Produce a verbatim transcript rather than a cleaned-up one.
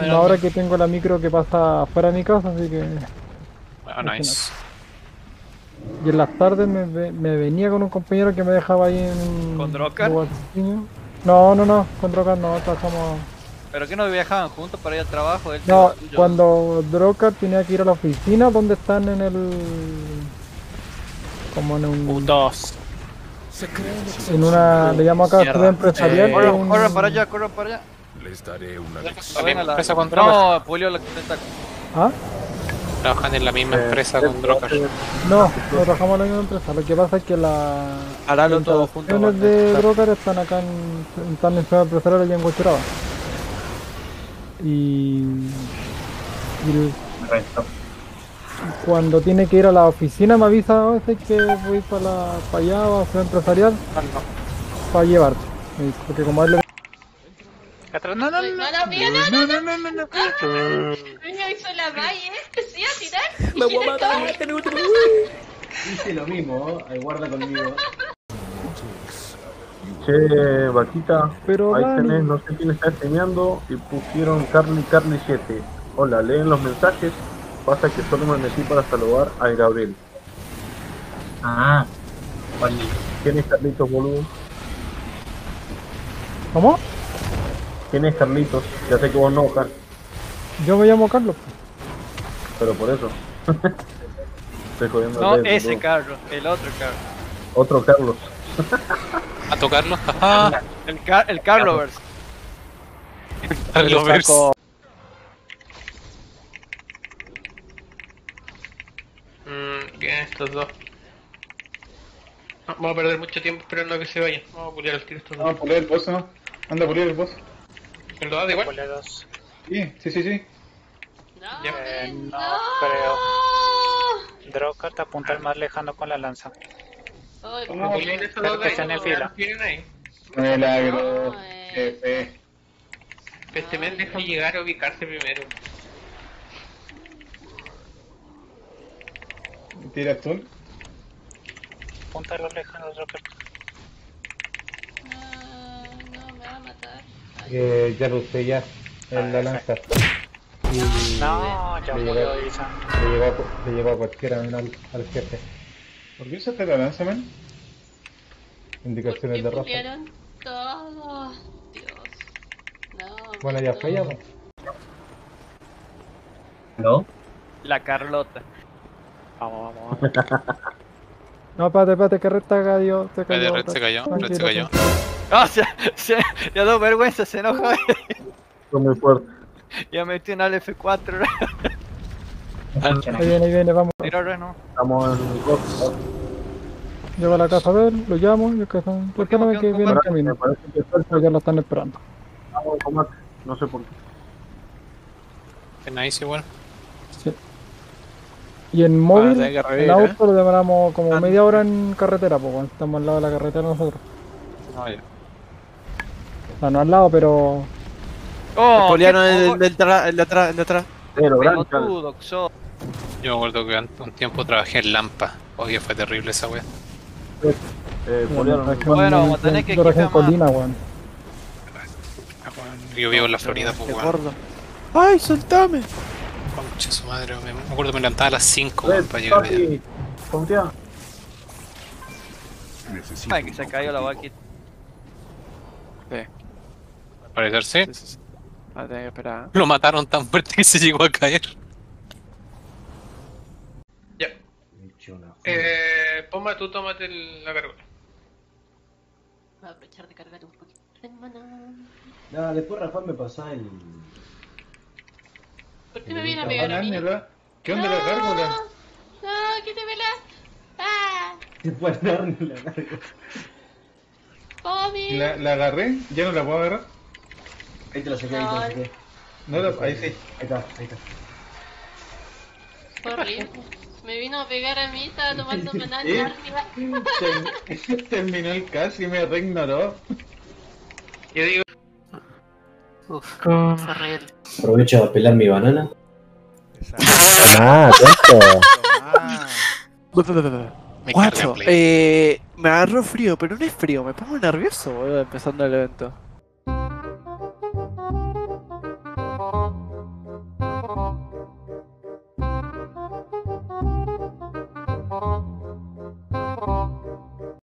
Ahora que tengo la micro que pasa fuera de mi casa, así que... Ah, nice. Y en las tardes me, ve- me venía con un compañero que me dejaba ahí en... ¿Con Drocar? lugar pequeño. No, no, no, con Drocar no, trabajamos... ¿Pero qué no viajaban juntos para ir al trabajo? Él No, quedó tuyo. cuando Drocar tenía que ir a la oficina donde están en el... como en un... Putos. en una... le llamo acá Mierda. ciudad empresarial. Eh, que es Corran, un- corran para allá, corran para allá. Les daré una lección. No, ven a la... empresa con Drocar. No, Julio la está... ¿Ah? Trabajan en la misma empresa con Drocar. No, no trabajamos en la misma empresa. Lo que pasa es que la... Haralo las todo junto. instalaciones de Drocar están acá en... están en ciudad empresarial allá en Huachuraba. Y... y el- cuando tiene que ir a la oficina me avisa a veces que voy para, la, para allá o a ciudad empresarial para llevarte. Me dice, porque como a él le... Atrás, no, no, no. No, no, mira, no, no, no, no, no, no. Venga, hizo la valle, este sí a tirar. Me voy a matar. Hice lo mismo, ahí guarda conmigo. Che, vaquita, Pero ahí Dani, tenés, no sé quién está enseñando y pusieron Carly Carly siete. Hola, leen los mensajes. Pasa que solo me metí para saludar a Gabriel. Ah, vale. ¿Quién es Carlitos, boludo? ¿cómo? ¿Quién es Carlitos? Ya sé que vos no, Car, Yo me llamo Carlos. pero por eso. Estoy jodiendo. No, al dedo, ese boludo. carro, el otro carro. Otro Carlos. A tocarlo. Ajá. El, car el Carlovers. Lo ves. Mmm, ¿quién estos dos? No, vamos a perder mucho tiempo esperando a que se vayan. Vamos a pulear el tiro estos dos. Vamos a pulir el boss, ¿no? Anda a pulir el boss. ¿El dos da igual? Boleros. Sí, sí, sí, sí. No, Ya. ven, no no. creo. Drocar te apunta al más lejano con la lanza. Ay, No, Puleen estos dos de que ahí. están en no, fila. Vienen ahí. Milagro. No, eh. Jefe. Este men deja llegar a ubicarse primero. Tira tú. Apunta a los lejanos, Drocar. Ah, no, me va a matar. Ay, Eh, ya lo usé ya. En la lanza. Y No, ya le murió llegó, Isa. le llegó, a, le llegó a cualquiera, no al, al jefe. ¿Por qué usaste la lanza, man? ¿por Indicaciones qué de raza. pulearon todo? Dios. No, Bueno, ya no. fue ya, pues. ¿No? La Carlota. Vamos, vamos, vamos. No, espérate, espérate, que Red te cayó. Te Red, cayó. Red se cayó, Red se Tranquilo, cayó. Ah, se, se, ya dio vergüenza, se enojó. Fue muy fuerte. Ya metió en al F cuatro. Ahí viene, ahí viene, vamos. Tiro reno. Estamos en el box. Llego a la casa de él, lo llamo y es que son ¿Por qué personas no que quedan vienen en con camino. Me parece que Pero ya lo están esperando. estamos en combate. No sé por qué. Es nice igual. Sí. Y en móvil, tener que revivir, en auto lo demoramos como media hora en carretera, pues cuando estamos al lado de la carretera nosotros. No, ya. O sea, no al lado, pero... Oh, Poliano qué el de atrás, el de atrás, el de atrás. Pero, Branca. pelotudo que sos. Yo me acuerdo que ante un tiempo trabajé en Lampa. Oye, fue terrible esa wea. Eh, Poliano. Bueno, vamos a tener que Yo trabajé en quitar más. Colina, weón. Yo vivo en la Florida, pues Qué weón. gordo. ¡Ay, soltame! Concha su madre, me me acuerdo que me levantaba a las cinco Red, weón, para llegar allá. papi. Confía. Necesito Ay, que se cayó la vaquita. Al parecer sí. Sí, sí, sí. Ah, tengo que esperar. Lo mataron tan fuerte que se llegó a caer. Ya. Eh, Poma, tú tómate el- la carga. Voy a aprovechar de cargar un poquito. Hermano. No, después Rafael me pasa el... ¿Por qué me viene a pegar a mí? Ángela, ¿qué onda la gárgola? No, quítemela. Ah, Después darle la gárgola. Bobby. La, la agarré, ya no la puedo agarrar. Ahí te la saqué, ahí te la saqué. No la, ahí sí. Ahí está, ahí está. Fue horrible. Me vino a pegar a mí, estaba tomando banana ¿Eh? arriba. Term- Terminó el casi y me reignoró. Yo digo, Uf, fue horrible. Aprovecho a pelar mi banana. Ah, tonto. Me carga Guacho, Play. eh, me agarró frío, pero no es frío, me pongo nervioso, boludo, empezando el evento.